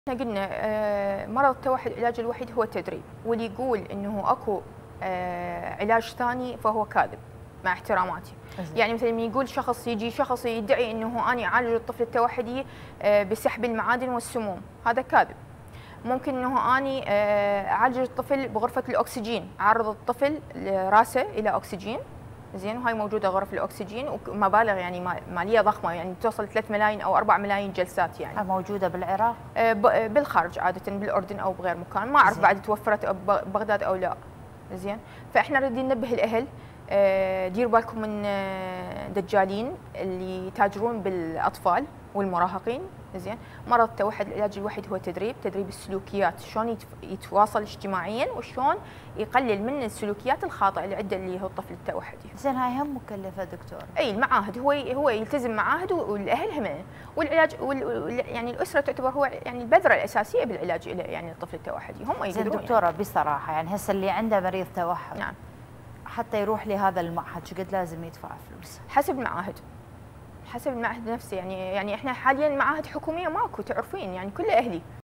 احنا قلنا مرض التوحد العلاج الوحيد هو التدريب، واللي يقول انه اكو علاج ثاني فهو كاذب مع احتراماتي. يعني مثلا يقول يجي شخص يدعي انه انا اعالج الطفل التوحدي بسحب المعادن والسموم، هذا كاذب. ممكن انه اني اعالج الطفل بغرفه الاكسجين، اعرض الطفل راسه الى اكسجين، زين، وهاي موجوده غرف الاكسجين ومبالغ يعني ماليه ضخمه، يعني توصل 3 ملايين او 4 ملايين جلسات. يعني موجوده بالعراق؟ بالخارج عاده، بالاردن او بغير مكان، ما اعرف بعد توفرت ببغداد او لا. زين، فاحنا نريد ننبه الاهل ديروا بالكم من دجالين اللي يتاجرون بالاطفال والمراهقين. زين، مرض التوحد العلاج الوحيد هو تدريب السلوكيات، شلون يتواصل اجتماعيا وشلون يقلل من السلوكيات الخاطئه اللي عنده اللي هو الطفل التوحدي. زين، هاي هم مكلفه دكتور؟ اي المعاهد، هو يلتزم معاهد والاهل هم، والعلاج يعني الاسره تعتبر هو يعني البذره الاساسيه بالعلاج يعني الطفل التوحدي، هم يقدرون. زين دكتوره، يعني بصراحه يعني هسه اللي عنده مريض توحد، نعم، حتى يروح لهذا المعهد شو قد لازم يدفع فلوس؟ حسب المعاهد، حسب المعهد نفسه. يعني احنا حاليا معاهد حكوميه ماكو، تعرفين يعني كلها اهلي.